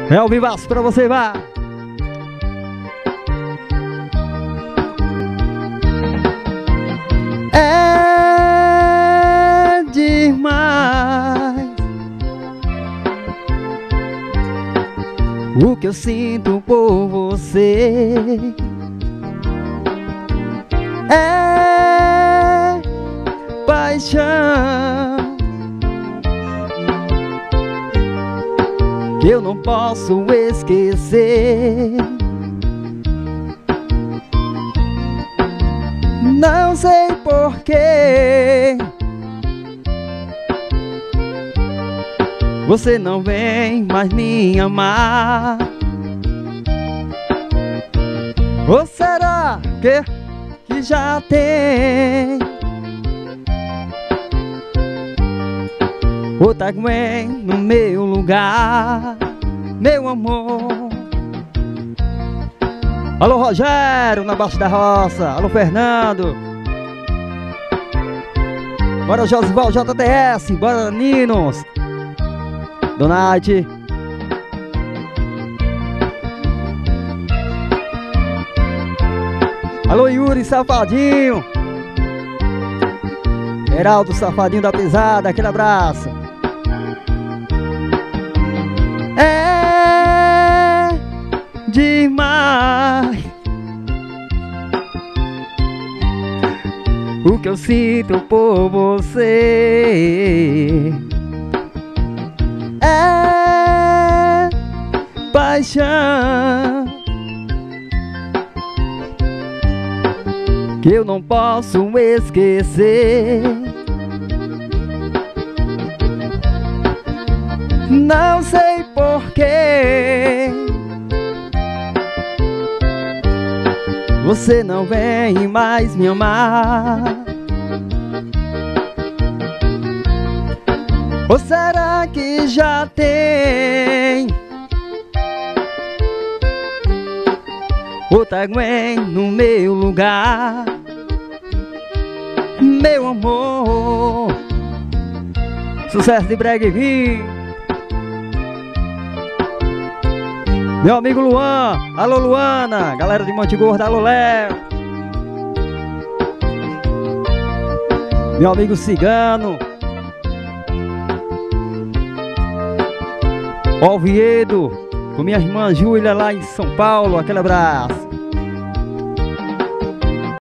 É ao vivaço pra você, vá! É demais o que eu sinto por você. É paixão que eu não posso esquecer. Não sei porquê você não vem mais me amar. Ou será que já tem outra Gwen no meu lugar, meu amor? Alô Rogério, na Baixa da Roça. Alô Fernando. Bora Josival JTS. Bora Ninos. Donate. Alô Yuri Safadinho. Heraldo Safadinho da Pesada. Aquele abraço. É demais o que eu sinto por você. É paixão que eu não posso esquecer. Não sei porquê você não vem mais me amar. Ou será que já tem outra Gwen no meu lugar, meu amor? Sucesso de Bregueville. Meu amigo Luan, alô Luana, galera de Monte Gordo, alô Léo. Meu amigo Cigano, Oviedo, com minha irmã Júlia lá em São Paulo, aquele abraço.